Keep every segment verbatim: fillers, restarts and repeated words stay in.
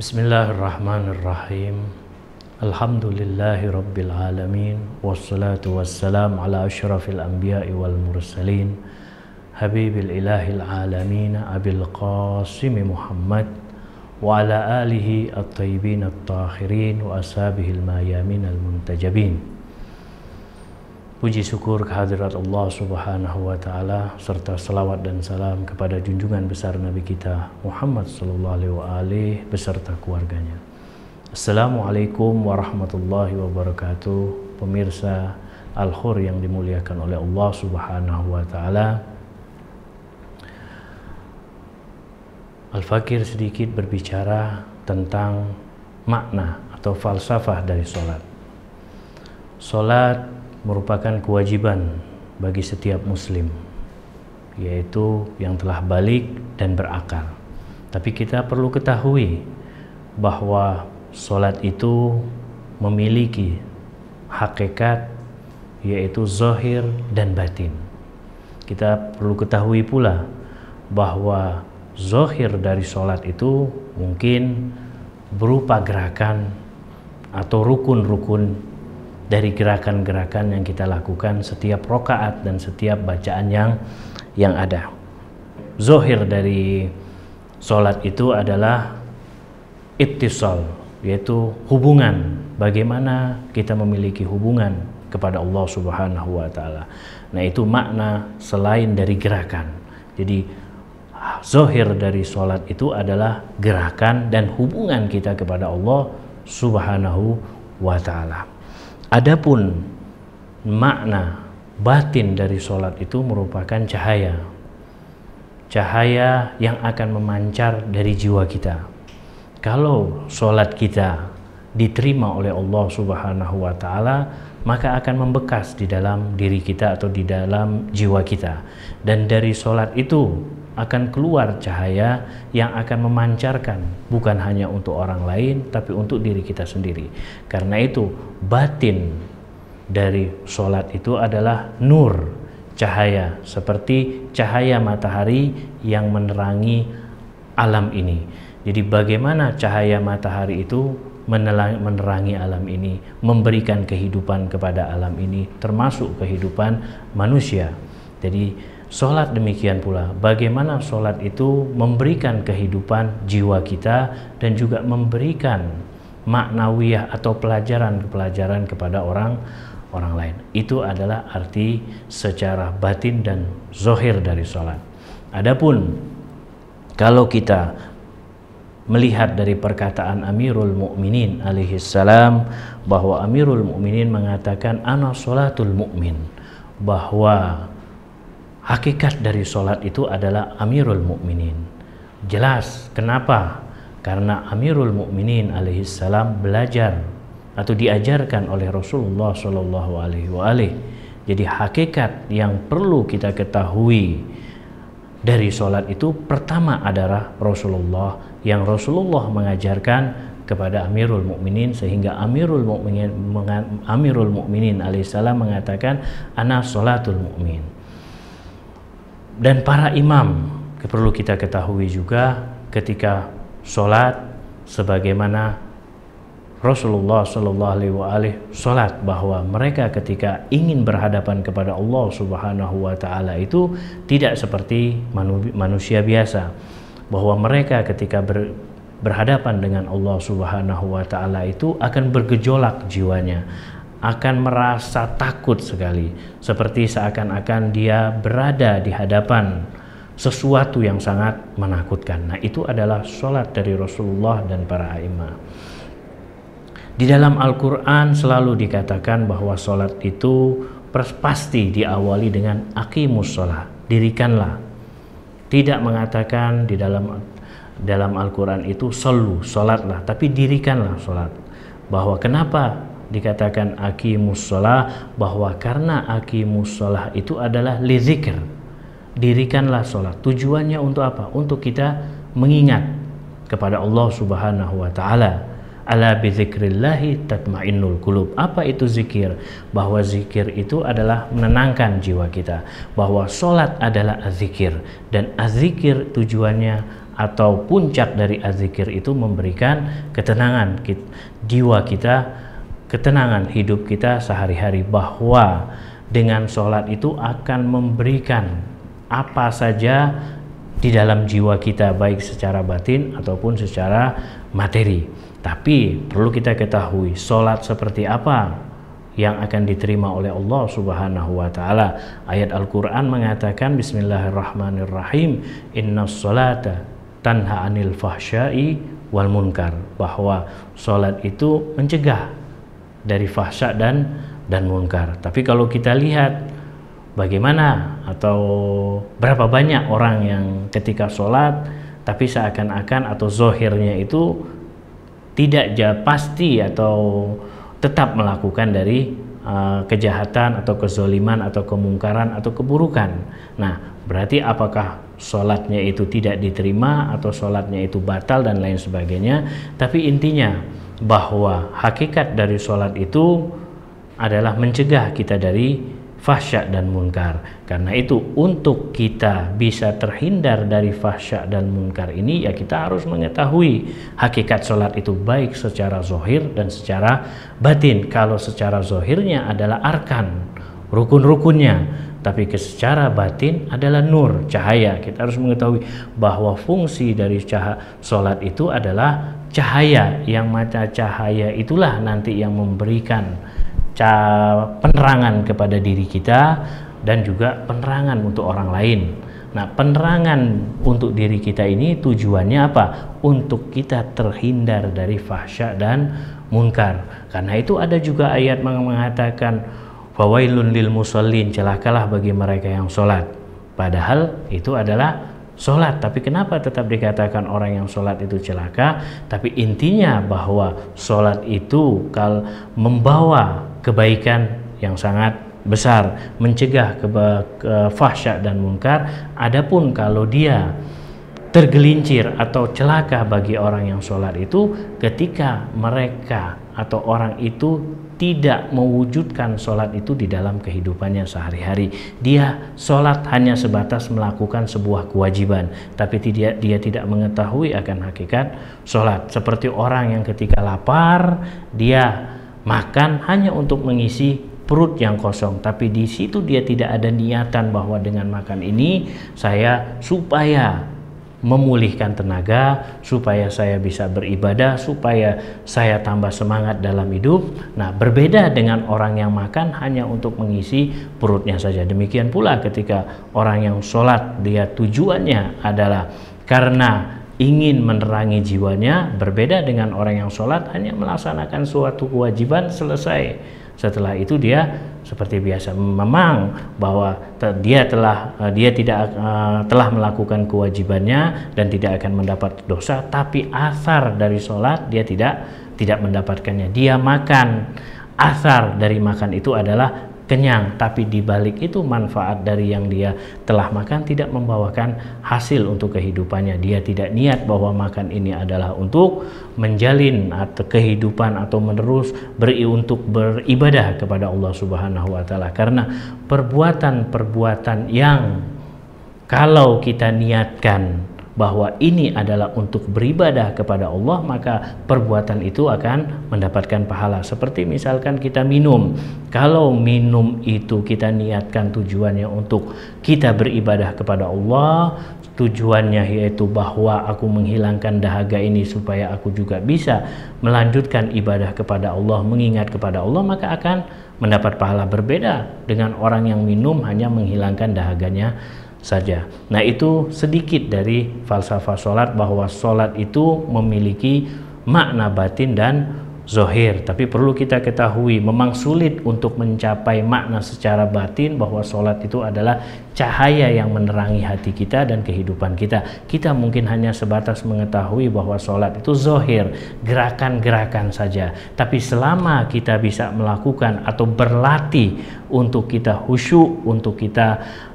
Bismillahirrahmanirrahim. Alhamdulillahi rabbil alamin. Wassalatu wassalam ala asyrafil anbiya'i wal mursalin, habibil ilahil alamin, abil qasimi Muhammad wa ala alihi at-tayyibin at-tahirin wa ashabihil mayamin al-muntajabin. Puji syukur kehadirat Allah subhanahu wa ta'ala, serta salawat dan salam kepada junjungan besar Nabi kita Muhammad sallallahu alaihi wa alihi beserta keluarganya. Assalamualaikum warahmatullahi wabarakatuh. Pemirsa Al-Khur yang dimuliakan oleh Allah subhanahu wa ta'ala, Al-Fakir sedikit berbicara tentang makna atau falsafah dari sholat. Sholat merupakan kewajiban bagi setiap muslim, yaitu yang telah balik dan berakal. Tapi kita perlu ketahui bahwa sholat itu memiliki hakikat, yaitu zahir dan batin. Kita perlu ketahui pula bahwa zahir dari sholat itu mungkin berupa gerakan atau rukun-rukun dari gerakan-gerakan yang kita lakukan setiap rokaat dan setiap bacaan yang yang ada. Zahir dari sholat itu adalah ittisal, yaitu hubungan, bagaimana kita memiliki hubungan kepada Allah subhanahu wa ta'ala. Nah, itu makna selain dari gerakan. Jadi zahir dari sholat itu adalah gerakan dan hubungan kita kepada Allah subhanahu wa ta'ala. Adapun makna batin dari sholat itu merupakan cahaya, cahaya yang akan memancar dari jiwa kita. Kalau sholat kita diterima oleh Allah subhanahu wa ta'ala, maka akan membekas di dalam diri kita atau di dalam jiwa kita, dan dari sholat itu akan keluar cahaya yang akan memancarkan bukan hanya untuk orang lain tapi untuk diri kita sendiri. Karena itu batin dari sholat itu adalah nur, cahaya, seperti cahaya matahari yang menerangi alam ini. Jadi bagaimana cahaya matahari itu menerangi alam ini, memberikan kehidupan kepada alam ini, termasuk kehidupan manusia. Jadi sholat demikian pula, bagaimana sholat itu memberikan kehidupan jiwa kita dan juga memberikan maknawiyah atau pelajaran-pelajaran kepada orang orang lain. Itu adalah arti secara batin dan zahir dari sholat. Adapun kalau kita melihat dari perkataan Amirul Mukminin alaihi salam, bahwa Amirul Mukminin mengatakan ana sholatul mukmin, bahwa hakikat dari sholat itu adalah Amirul Mukminin. Jelas kenapa? Karena Amirul Mukminin alaihi salam belajar atau diajarkan oleh Rasulullah shallallahu alaihi wasallam. Jadi hakikat yang perlu kita ketahui dari sholat itu pertama adalah Rasulullah, yang Rasulullah mengajarkan kepada Amirul Mukminin, sehingga Amirul Mukminin Amirul Mukminin alaihi salam mengatakan ana sholatul mukmin. Dan para imam perlu kita ketahui juga ketika sholat, sebagaimana Rasulullah Shallallahu Alaihi Wasallam sholat, bahwa mereka ketika ingin berhadapan kepada Allah Subhanahu Wa Taala itu tidak seperti manusia biasa, bahwa mereka ketika ber, berhadapan dengan Allah Subhanahu Wa Taala itu akan bergejolak jiwanya, akan merasa takut sekali, seperti seakan-akan dia berada di hadapan sesuatu yang sangat menakutkan. Nah, itu adalah sholat dari Rasulullah dan para imam. Di dalam Al-Quran selalu dikatakan bahwa sholat itu pasti diawali dengan aqimus sholat, dirikanlah. Tidak mengatakan di dalam dalam Al-Quran itu solu, sholatlah, tapi dirikanlah sholat. Bahwa kenapa dikatakan aqimus sholat? Bahwa karena aqimus sholat itu adalah li zikr, dirikanlah sholat. Tujuannya untuk apa? Untuk kita mengingat kepada Allah Subhanahu Wa Taala. Ala bi dzikrillahi tatmainnul qulub. Apa itu zikir? Bahwa zikir itu adalah menenangkan jiwa kita, bahwa sholat adalah azzikir, dan azzikir tujuannya atau puncak dari az-zikir itu memberikan ketenangan kita, jiwa kita, ketenangan hidup kita sehari-hari, bahwa dengan sholat itu akan memberikan apa saja di dalam jiwa kita, baik secara batin ataupun secara materi. Tapi perlu kita ketahui, sholat seperti apa yang akan diterima oleh Allah Subhanahu wa taala. Ayat Al-Qur'an mengatakan, bismillahirrahmanirrahim, innas sholata tanha anil fahsya'i wal munkar, bahwa sholat itu mencegah dari fahsya dan dan munkar. Tapi kalau kita lihat bagaimana atau berapa banyak orang yang ketika sholat tapi seakan-akan atau zohirnya itu tidak pasti atau tetap melakukan dari uh, kejahatan atau kezoliman atau kemungkaran atau keburukan. Nah, berarti apakah sholatnya itu tidak diterima atau sholatnya itu batal dan lain sebagainya? Tapi intinya bahwa hakikat dari sholat itu adalah mencegah kita dari fahsya dan munkar. Karena itu untuk kita bisa terhindar dari fahsya dan munkar ini, ya kita harus mengetahui hakikat sholat itu baik secara zohir dan secara batin. Kalau secara zohirnya adalah arkan, rukun-rukunnya, tapi ke secara batin adalah nur, cahaya. Kita harus mengetahui bahwa fungsi dari cahaya sholat itu adalah cahaya, yang mata cahaya itulah nanti yang memberikan penerangan kepada diri kita dan juga penerangan untuk orang lain. Nah, penerangan untuk diri kita ini tujuannya apa? Untuk kita terhindar dari fahsya dan munkar. Karena itu ada juga ayat yang mengatakan fawailun lil musallin, celakalah bagi mereka yang sholat. Padahal itu adalah sholat, tapi kenapa tetap dikatakan orang yang sholat itu celaka? Tapi intinya bahwa sholat itu kalau membawa kebaikan yang sangat besar, mencegah ke, ke fahsya dan munkar. Adapun kalau dia tergelincir atau celaka bagi orang yang sholat itu ketika mereka atau orang itu tidak mewujudkan sholat itu di dalam kehidupannya sehari-hari. Dia sholat hanya sebatas melakukan sebuah kewajiban, tapi tidak, dia tidak mengetahui akan hakikat sholat. Seperti orang yang ketika lapar, dia makan hanya untuk mengisi perut yang kosong, tapi di situ dia tidak ada niatan bahwa dengan makan ini saya supaya memulihkan tenaga, supaya saya bisa beribadah, supaya saya tambah semangat dalam hidup. Nah, berbeda dengan orang yang makan hanya untuk mengisi perutnya saja. Demikian pula ketika orang yang sholat, dia tujuannya adalah karena ingin menerangi jiwanya, berbeda dengan orang yang sholat hanya melaksanakan suatu kewajiban, selesai. Setelah itu dia seperti biasa, memang bahwa dia telah dia tidak uh, telah melakukan kewajibannya dan tidak akan mendapat dosa, tapi asar dari sholat dia tidak tidak mendapatkannya. Dia makan, asar dari makan itu adalah kenyang, tapi dibalik itu manfaat dari yang dia telah makan tidak membawakan hasil untuk kehidupannya. Dia tidak niat bahwa makan ini adalah untuk menjalin atau kehidupan atau menerus beri untuk beribadah kepada Allah Subhanahu wa taala. Karena perbuatan-perbuatan yang kalau kita niatkan bahwa ini adalah untuk beribadah kepada Allah, maka perbuatan itu akan mendapatkan pahala. Seperti misalkan kita minum, kalau minum itu kita niatkan tujuannya untuk kita beribadah kepada Allah, tujuannya yaitu bahwa aku menghilangkan dahaga ini supaya aku juga bisa melanjutkan ibadah kepada Allah, mengingat kepada Allah, maka akan mendapat pahala. Berbeda dengan orang yang minum hanya menghilangkan dahaganya saja. Nah, itu sedikit dari falsafah sholat, bahwa sholat itu memiliki makna batin dan zohir. Tapi perlu kita ketahui, memang sulit untuk mencapai makna secara batin, bahwa sholat itu adalah cahaya yang menerangi hati kita dan kehidupan kita. Kita mungkin hanya sebatas mengetahui bahwa sholat itu zohir, gerakan-gerakan saja. Tapi selama kita bisa melakukan atau berlatih untuk kita khusyuk, untuk kita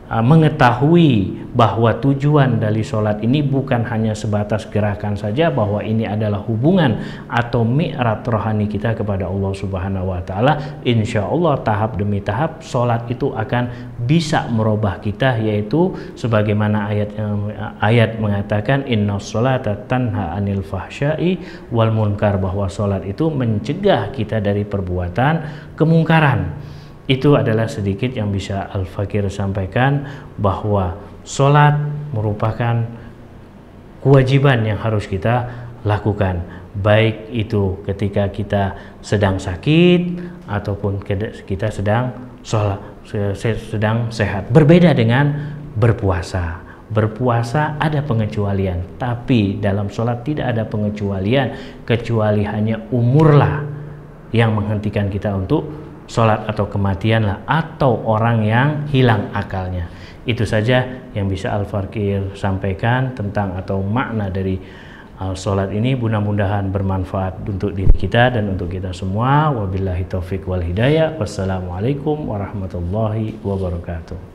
uh, mengetahui bahwa tujuan dari sholat ini bukan hanya sebatas gerakan saja, bahwa ini adalah hubungan atau mi'raj rohani kita kepada Allah Subhanahu wa Ta'ala, insya Allah tahap demi tahap sholat itu akan bisa merubah kita, yaitu sebagaimana ayat ayat mengatakan inna sholata tanha anil fahsyai wal munkar, bahwa sholat itu mencegah kita dari perbuatan kemungkaran. Itu adalah sedikit yang bisa Al-Fakir sampaikan, bahwa sholat merupakan kewajiban yang harus kita lakukan, baik itu ketika kita sedang sakit ataupun kita sedang sholat, sedang sehat. Berbeda dengan berpuasa. Berpuasa ada pengecualian, tapi dalam sholat tidak ada pengecualian, kecuali hanya umurlah yang menghentikan kita untuk sholat, atau kematian lah, atau orang yang hilang akalnya. Itu saja yang bisa Al-Fakir sampaikan tentang atau makna dari uh, sholat ini. Mudah-mudahan bermanfaat untuk diri kita dan untuk kita semua. Wabillahi taufiq wal hidayah. Wassalamualaikum warahmatullahi wabarakatuh.